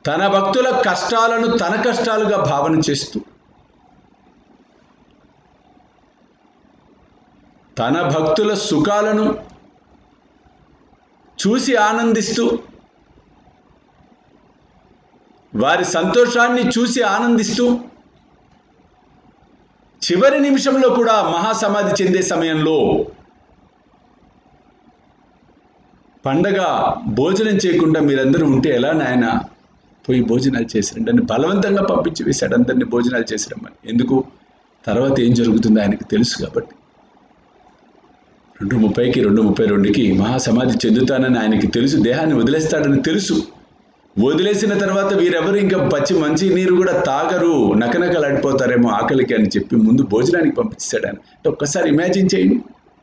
తన భక్తుల కష్టాలను తన కష్టాలుగా భావన చేస్తూ, తన భక్తుల సుఖాలను చూసి ఆనందిస్తూ, వారి సంతోషాన్ని చూసి ఆనందిస్తూ, చివరి నిమిషంలో కూడా మహాసమాధి చెందే సమయంలో పండగ భోజనం చేయకుండా మీరందరూ ఉంటే ఎలా నాయన, పోయి భోజనాలు చేసిరండి అని బలవంతంగా పంపించి వేశాడు అందరినీ భోజనాలు చేసిరమ్మని. ఎందుకు? తర్వాత ఏం జరుగుతుందో ఆయనకు తెలుసు కాబట్టి. 2:30కి 2:32కి మహాసమాధి చెందుతానని ఆయనకి తెలుసు, దేహాన్ని వదిలేస్తాడని తెలుసు. వదిలేసిన తర్వాత వీరెవరు ఇంకా మంచి నీరు కూడా తాగరు, నకనకలాడిపోతారేమో ఆకలికి అని చెప్పి ముందు భోజనానికి పంపించాడు ఆయన. అంటే ఒక్కసారి ఇమాజిన్ చేయండి,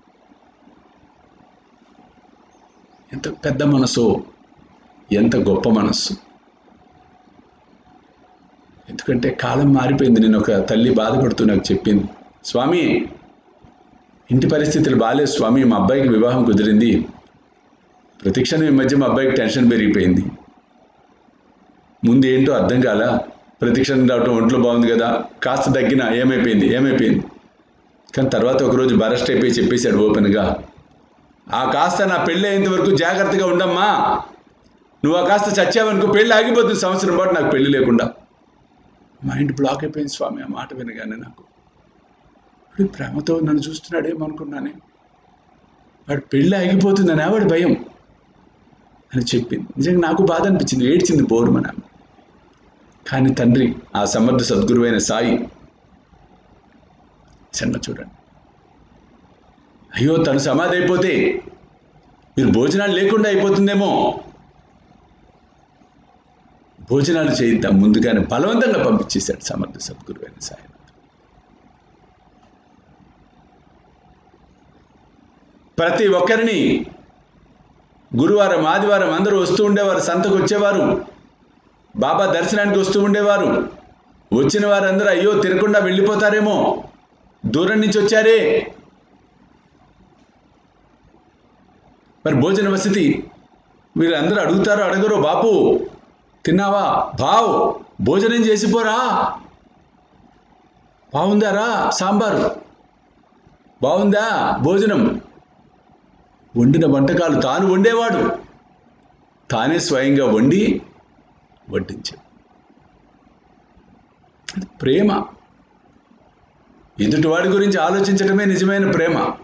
ఎంత పెద్ద మనసు, ఎంత గొప్ప మనస్సు. ఎందుకంటే కాలం మారిపోయింది. నేను ఒక తల్లి బాధపడుతూ నాకు చెప్పింది, స్వామి ఇంటి పరిస్థితులు బాగాలేదు స్వామి, మా అబ్బాయికి వివాహం కుదిరింది, ప్రతిక్షణం ఈ మధ్య మా అబ్బాయికి టెన్షన్ పెరిగిపోయింది, ముందు ఏంటో అర్థం కాల, ప్రతిక్షణం రావటం ఒంట్లో బాగుంది కదా, కాస్త తగ్గినా ఏమైపోయింది కానీ తర్వాత ఒకరోజు బరస్ట్ అయిపోయి చెప్పేశాడు ఓపెన్గా, ఆ కాస్త నా పెళ్ళి అయ్యేంత వరకు జాగ్రత్తగా ఉండమ్మా, నువ్వు ఆ కాస్త చచ్చావనుకో పెళ్ళి ఆగిపోతుంది, సంవత్సరం పాటు నాకు పెళ్ళి లేకుండా. మైండ్ బ్లాక్ అయిపోయింది స్వామి ఆ మాట వినగానే. నాకు వాడు ప్రేమతో నన్ను చూస్తున్నాడేమో అనుకున్నానే, వాడు పెళ్ళి ఆగిపోతుందని వాడి భయం అని చెప్పింది. నిజంగా నాకు బాధ అనిపించింది, ఏడ్చింది బోరుమన. కానీ తండ్రి, ఆ సమర్థ సద్గురువైన సాయి చిన్న చూడండి, అయ్యో తను సమాధి అయిపోతే మీరు భోజనాలు లేకుండా అయిపోతుందేమో, భోజనాలు చేయిద్దాం ముందుగానే బలవంతంగా పంపించేశాడు సమర్థ సద్గురువైన సాయి. ప్రతి ఒక్కరిని గురువారం ఆదివారం అందరూ వస్తూ ఉండేవారు, సంతకు వచ్చేవారు, బాబా దర్శనానికి వస్తూ ఉండేవారు. వచ్చిన వారందరూ అయ్యో తిరగకుండా వెళ్ళిపోతారేమో, దూరం నుంచి వచ్చారే, మరి భోజన వసతి వీళ్ళందరూ అడుగుతారో అడగరో, బాపు తిన్నావా, బావ్ భోజనం చేసిపోరా, బాగుందారా సాంబారు, బాగుందా భోజనం, వండిన వంటకాలు తాను వండేవాడు, తానే స్వయంగా వండి వడ్డించాడు. ప్రేమ, ఎదుటివాడి గురించి ఆలోచించడమే నిజమైన ప్రేమ.